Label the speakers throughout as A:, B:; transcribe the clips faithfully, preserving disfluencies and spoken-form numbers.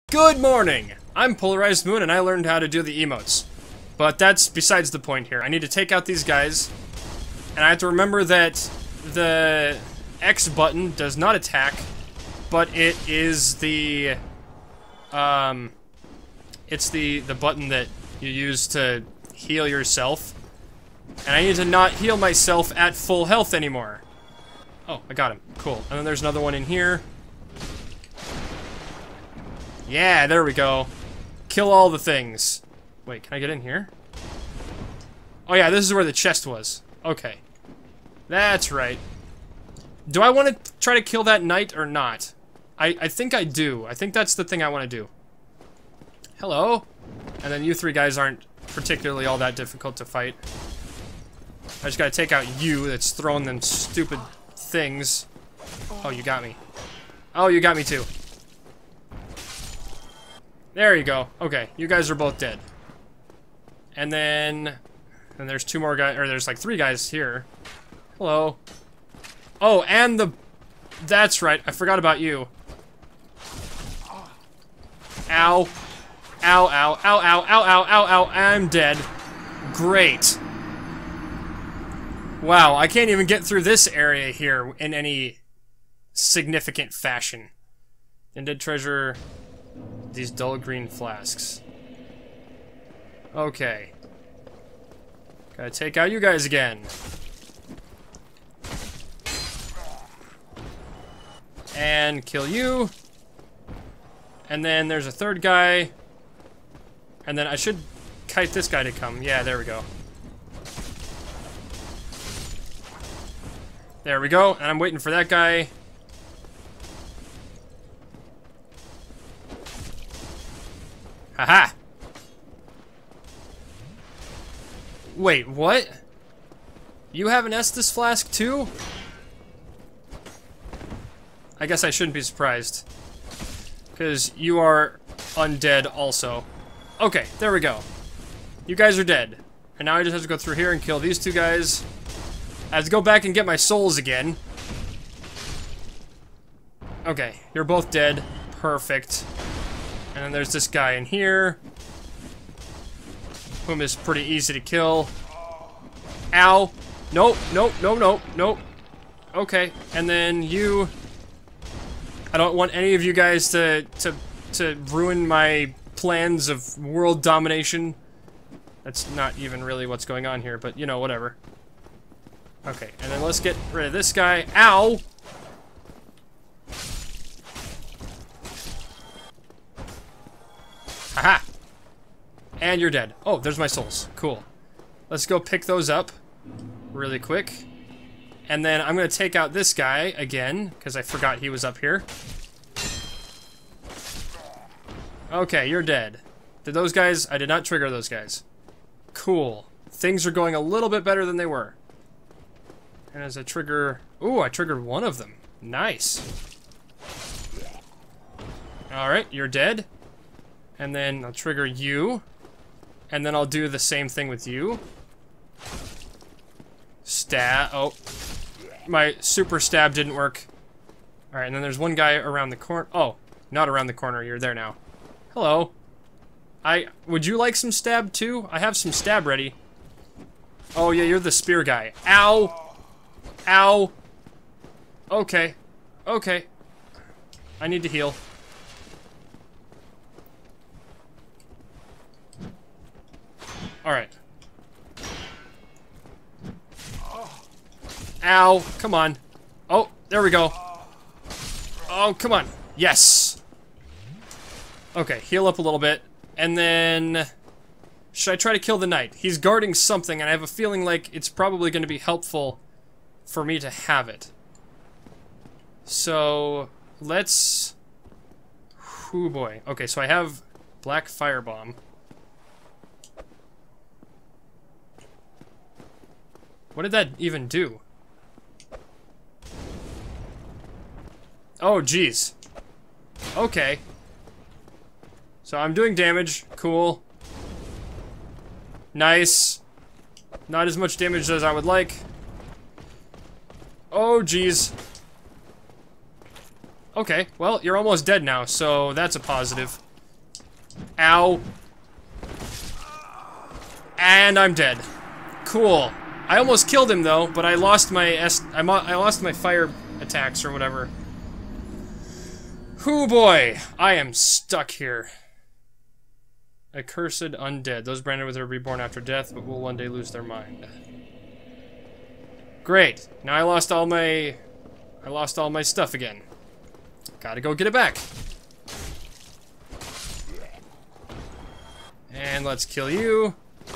A: Good morning! I'm PolarizedMoon and I learned how to do the emotes. But that's besides the point here. I need to take out these guys. And I have to remember that the X button does not attack, but it is the... Um... It's the, the button that you use to heal yourself. And I need to not heal myself at full health anymore. Oh, I got him. Cool. And then there's another one in here. Yeah, there we go. Kill all the things. Wait, can I get in here? Oh yeah, this is where the chest was. Okay. That's right. Do I want to try to kill that knight or not? I, I think I do. I think that's the thing I want to do. Hello? And then you three guys aren't particularly all that difficult to fight. I just gotta take out you that's throwing them stupid things. Oh, you got me. Oh, you got me too. There you go. Okay, you guys are both dead. And then... And there's two more guys, or there's like three guys here. Hello. Oh, and the... That's right, I forgot about you. Ow. Ow, ow, ow, ow, ow, ow, ow, ow, I'm dead. Great. Wow, I can't even get through this area here in any significant fashion. Undead treasure... These dull green flasks. Okay. Gotta take out you guys again. And kill you. And then there's a third guy. And then I should kite this guy to come. Yeah, there we go. There we go. And I'm waiting for that guy. Haha! Wait, what? You have an Estus flask too? I guess I shouldn't be surprised. Because you are undead also. Okay, there we go. You guys are dead. And now I just have to go through here and kill these two guys. I have to go back and get my souls again. Okay, you're both dead. Perfect. And then there's this guy in here, whom is pretty easy to kill. Ow. Nope, nope, nope, nope, nope. Okay, and then you... I don't want any of you guys to, to, to ruin my plans of world domination. That's not even really what's going on here, but you know, whatever. Okay, and then let's get rid of this guy. Ow! Haha! And you're dead. Oh, there's my souls. Cool. Let's go pick those up really quick. And then I'm going to take out this guy again, because I forgot he was up here. Okay, you're dead. Did those guys... I did not trigger those guys. Cool. Things are going a little bit better than they were. And as I trigger... Ooh, I triggered one of them. Nice. Alright, you're dead. And then I'll trigger you. And then I'll do the same thing with you. Stab. Oh. My super stab didn't work. Alright, and then there's one guy around the corner. Oh, not around the corner. You're there now. Hello. I... Would you like some stab too? I have some stab ready. Oh yeah, you're the spear guy. Ow. Ow. Okay. Okay. I need to heal. Alright. Ow, come on. Oh, there we go. Oh, come on. Yes. Okay, heal up a little bit. And then... Should I try to kill the knight? He's guarding something, and I have a feeling like it's probably going to be helpful for me to have it. So, let's... Oh boy. Okay, so I have Black Firebomb. What did that even do? Oh, geez. Okay. So I'm doing damage. Cool. Nice. Not as much damage as I would like. Oh, geez. Okay, well, you're almost dead now, so that's a positive. Ow. And I'm dead. Cool. I almost killed him though, but I lost my S I, mo I lost my fire attacks or whatever. Hoo boy, I am stuck here. Accursed undead. Those branded with are reborn after death, but will one day lose their mind. Great. Now I lost all my I lost all my stuff again. Gotta go get it back. And let's kill you.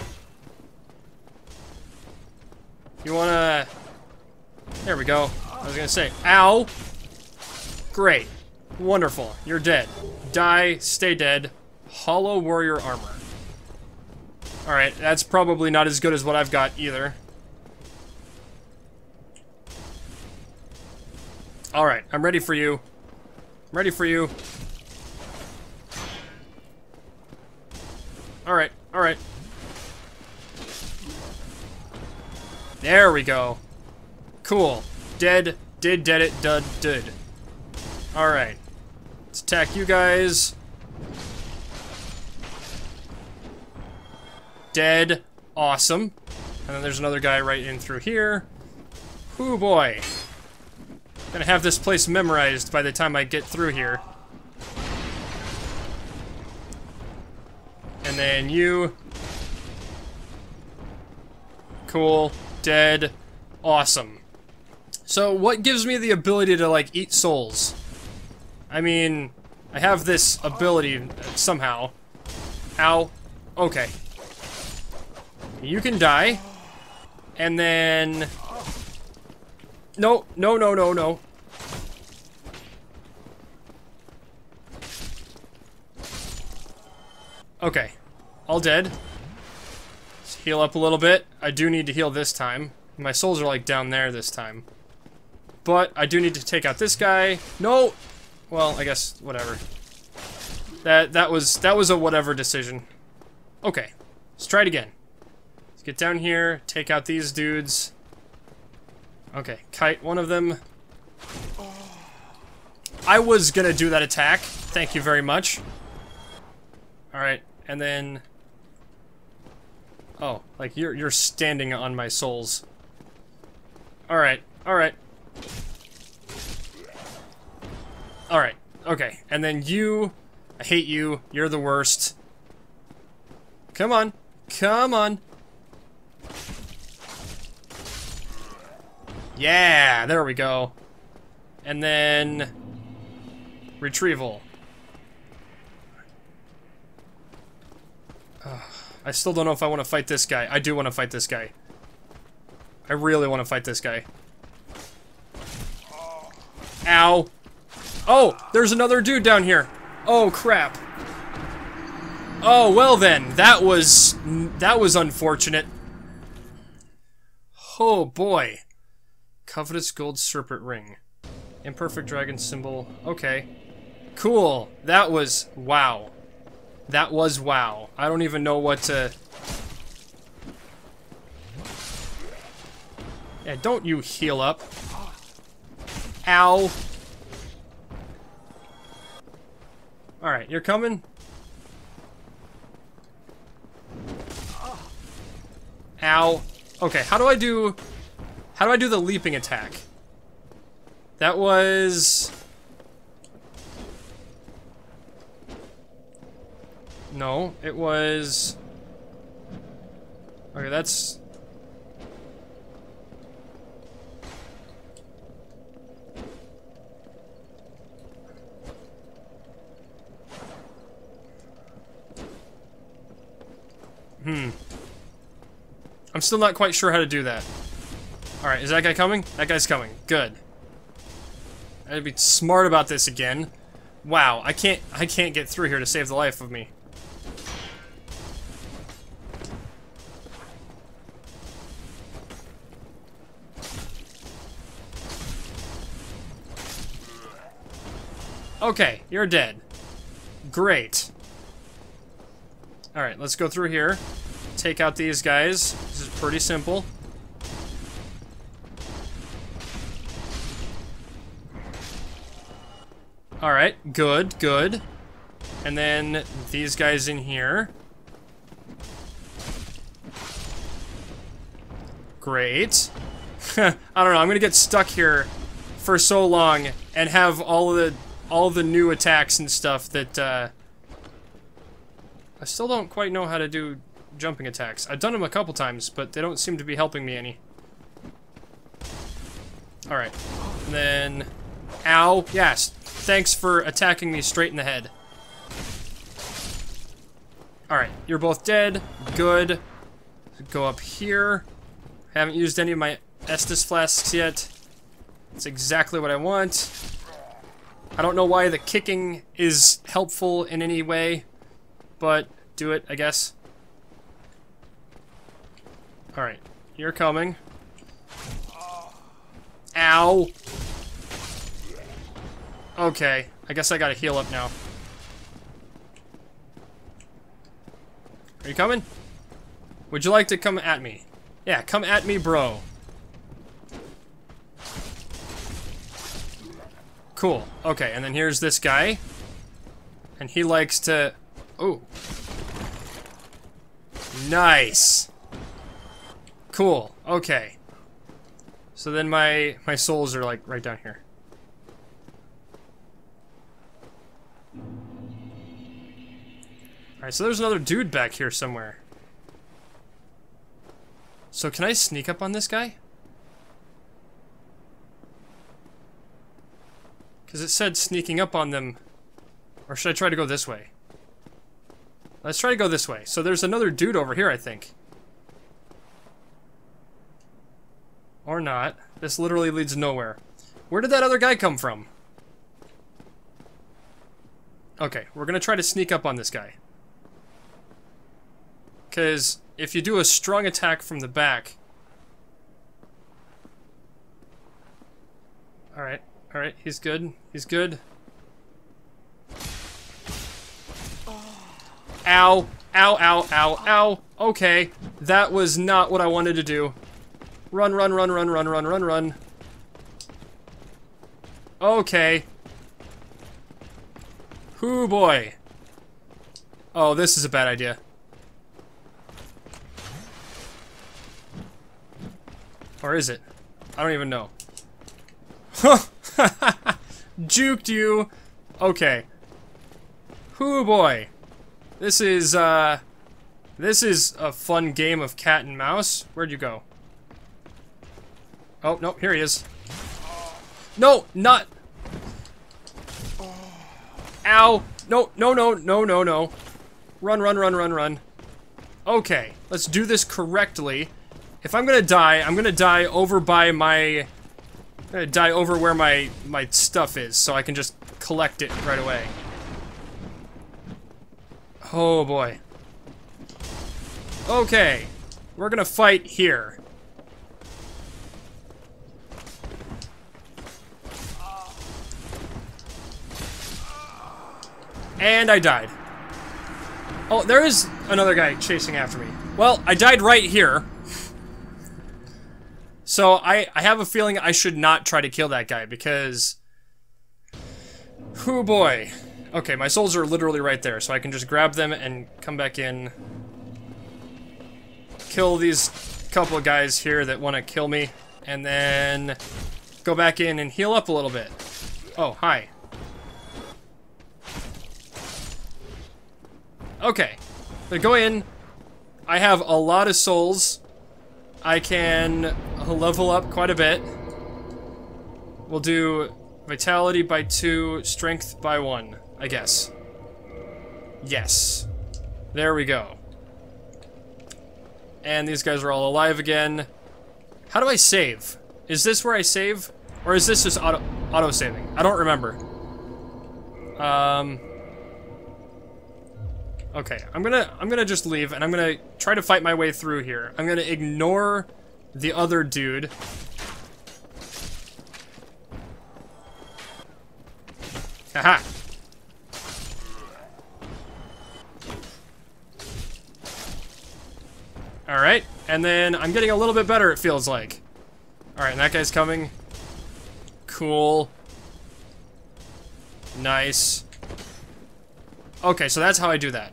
A: You wanna... There we go. I was gonna say, ow! Great. Wonderful. You're dead. Die, stay dead. Hollow warrior armor. Alright, that's probably not as good as what I've got either. Alright, I'm ready for you. I'm ready for you. Alright, alright. There we go. Cool. Dead. Did, dead it, dud, did. Alright. Let's attack you guys. Dead. Awesome. And then there's another guy right in through here. Hoo boy. Gonna have this place memorized by the time I get through here. And then you. Cool. Dead. Awesome. So what gives me the ability to, like, eat souls? I mean, I have this ability somehow. Ow. Okay. You can die. And then... No, no, no, no, no. Okay. All dead. Let's heal up a little bit. I do need to heal this time. My souls are like down there this time. But I do need to take out this guy. No! Well, I guess whatever. That that was that was a whatever decision. Okay. Let's try it again. Let's get down here, take out these dudes. Okay, kite one of them. I was gonna do that attack. Thank you very much. Alright, and then... Oh, like you're you're standing on my souls. Alright, alright. Alright, okay. And then you... I hate you. You're the worst. Come on. Come on. Yeah, there we go. And then... Retrieval. Uh, I still don't know if I want to fight this guy. I do want to fight this guy. I really want to fight this guy. Ow. Oh, there's another dude down here. Oh, crap. Oh, well then. That was... That was unfortunate. Oh, boy. Covetous gold serpent ring. Imperfect dragon symbol. Okay. Cool. That was... Wow. That was wow. I don't even know what to... Yeah, don't you heal up. Ow. Alright, you're coming? Ow. Okay, how do I do... How do I do the leaping attack? That was... No, it was... Okay, that's... Hmm. I'm still not quite sure how to do that. Alright, is that guy coming? That guy's coming. Good. I gotta be smart about this again. Wow, I can't I can't get through here to save the life of me. Okay, you're dead. Great. Alright, let's go through here. Take out these guys. This is pretty simple. Alright, good, good. And then these guys in here. Great. I don't know, I'm gonna get stuck here for so long and have all of the all of the new attacks and stuff that uh, I still don't quite know how to do jumping attacks. I've done them a couple times, but they don't seem to be helping me any. Alright. And then... Ow. Yes. Thanks for attacking me straight in the head. Alright. You're both dead. Good. Go up here. Haven't used any of my Estus flasks yet. That's exactly what I want. I don't know why the kicking is helpful in any way, but do it, I guess. Alright. You're coming. Ow. Okay, I guess I gotta heal up now. Are you coming? Would you like to come at me? Yeah, come at me, bro. Cool. Okay, and then here's this guy. And he likes to... Ooh. Nice. Cool. Okay. So then my my souls are like right down here. Alright, so there's another dude back here somewhere. So can I sneak up on this guy? Because it said sneaking up on them. Or should I try to go this way? Let's try to go this way. So there's another dude over here, I think. Or not. This literally leads nowhere. Where did that other guy come from? Okay, we're gonna try to sneak up on this guy. Because if you do a strong attack from the back... Alright, alright, he's good. He's good. Ow! Ow, ow, ow, ow! Okay, that was not what I wanted to do. Run, run, run, run, run, run, run, run. Okay. Hoo boy. Oh, this is a bad idea. Or is it? I don't even know. Juked you. Okay. Hoo boy. This is, uh... This is a fun game of cat and mouse. Where'd you go? Oh, no, here he is. No, not... Ow! No, no, no, no, no, no. Run, run, run, run, run. Okay, let's do this correctly. If I'm gonna die, I'm gonna die over by my... I'm gonna die over where my, my stuff is, so I can just collect it right away. Oh, boy. Okay, we're gonna fight here. And I died. Oh, there is another guy chasing after me. Well, I died right here. So I, I have a feeling I should not try to kill that guy because... Oh boy. Okay, my souls are literally right there, so I can just grab them and come back in. Kill these couple of guys here that want to kill me. And then go back in and heal up a little bit. Oh, hi. Okay, but go in. I have a lot of souls. I can level up quite a bit. We'll do vitality by two, strength by one, I guess. Yes. There we go. And these guys are all alive again. How do I save? Is this where I save? Or is this just auto auto saving? I don't remember. Um Okay, I'm gonna I'm gonna just leave and I'm gonna try to fight my way through here. I'm gonna ignore the other dude. Haha. Alright, and then I'm getting a little bit better, it feels like. Alright, and that guy's coming. Cool. Nice. Okay, so that's how I do that.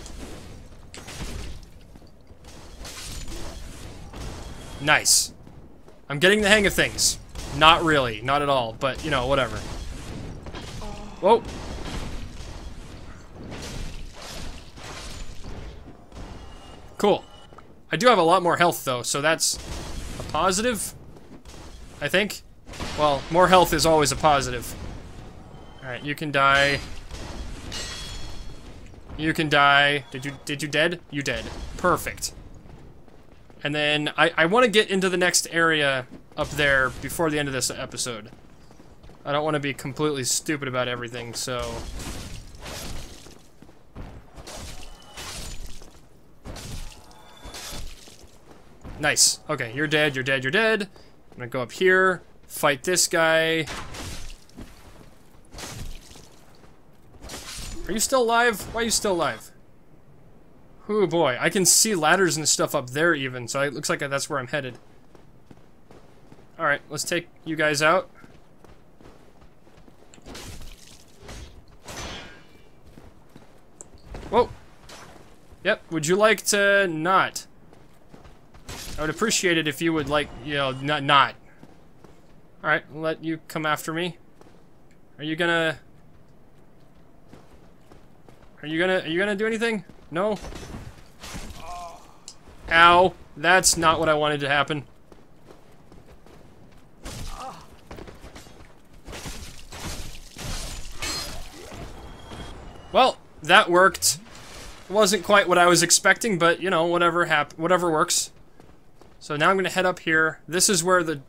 A: Nice. I'm getting the hang of things. Not really, not at all, but, you know, whatever. Whoa. Cool. I do have a lot more health, though, so that's a positive, I think. Well, more health is always a positive. Alright, you can die. You can die. Did you, did you dead? You dead. Perfect. And then I, I want to get into the next area up there before the end of this episode. I don't want to be completely stupid about everything, so... Nice. Okay, you're dead, you're dead, you're dead. I'm gonna go up here, fight this guy. Are you still alive? Why are you still alive? Oh boy, I can see ladders and stuff up there even, so it looks like that's where I'm headed. Alright, let's take you guys out. Whoa. Yep, would you like to not? I would appreciate it if you would like, you know, not. not. Alright, I'll let you come after me. Are you gonna... Are you gonna, are you gonna do anything? No? Ow. That's not what I wanted to happen. Well, that worked. It wasn't quite what I was expecting, but, you know, whatever hap- whatever works. So now I'm gonna head up here. This is where the...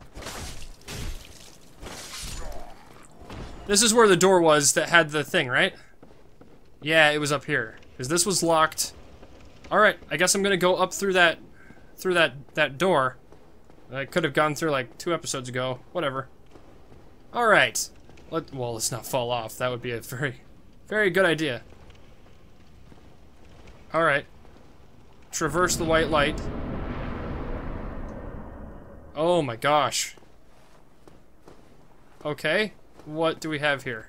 A: This is where the door was that had the thing, right? Yeah, it was up here. Because this was locked. Alright, I guess I'm gonna go up through that... Through that, that door. I could have gone through like two episodes ago. Whatever. Alright. Let, well, let's not fall off. That would be a very, very good idea. Alright. Traverse the white light. Oh my gosh. Okay. What do we have here?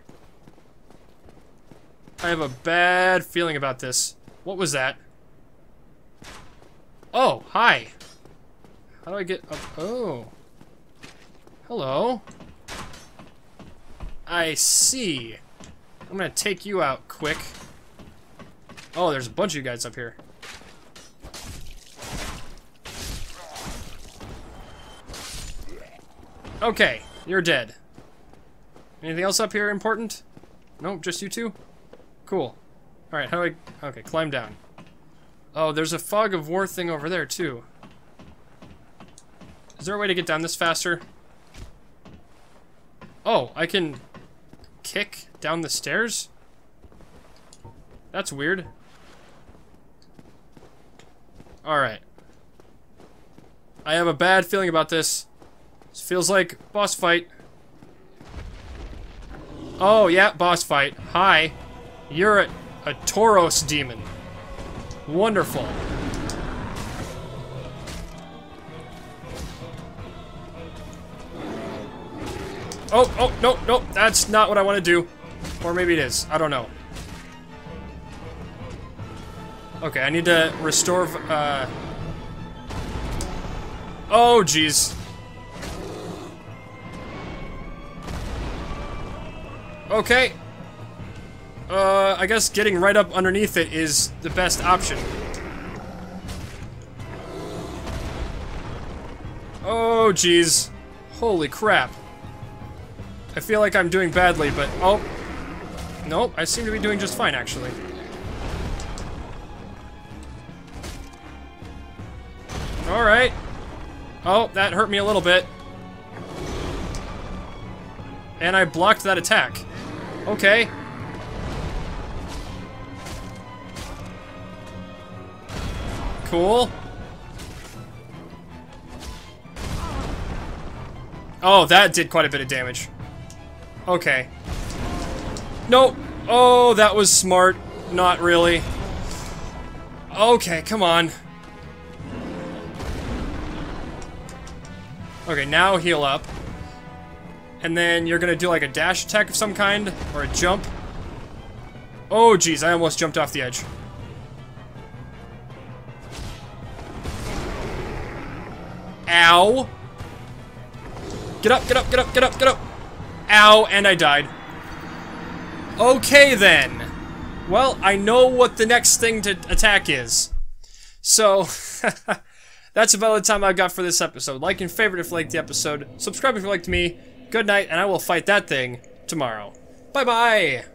A: I have a bad feeling about this. What was that? Oh, hi. How do I get up? Oh. Hello. I see. I'm gonna take you out quick. Oh, there's a bunch of you guys up here. Okay, you're dead. Anything else up here important? Nope, just you two? Cool. Alright, how do I... Okay, climb down. Oh, there's a fog of war thing over there, too. Is there a way to get down this faster? Oh, I can... kick down the stairs? That's weird. Alright. I have a bad feeling about this. This feels like boss fight. Oh, yeah, boss fight. Hi. You're a, a Tauros demon. Wonderful. Oh, oh, no, no, that's not what I want to do. Or maybe it is. I don't know. Okay, I need to restore, uh... Oh, jeez. Okay. Uh, I guess getting right up underneath it is the best option. Oh, jeez. Holy crap. I feel like I'm doing badly, but... Oh. Nope, I seem to be doing just fine, actually. Alright. Oh, that hurt me a little bit. And I blocked that attack. Okay. Cool. Oh, that did quite a bit of damage. Okay. Nope. Oh, that was smart. Not really. Okay, come on. Okay, now heal up. And then you're gonna do like a dash attack of some kind, or a jump. Oh, geez, I almost jumped off the edge. Ow. Get up, get up, get up, get up, get up. Ow, and I died. Okay, then. Well, I know what the next thing to attack is. So, that's about the time I've got for this episode. Like and favorite if you liked the episode. Subscribe if you liked me. Good night, and I will fight that thing tomorrow. Bye-bye.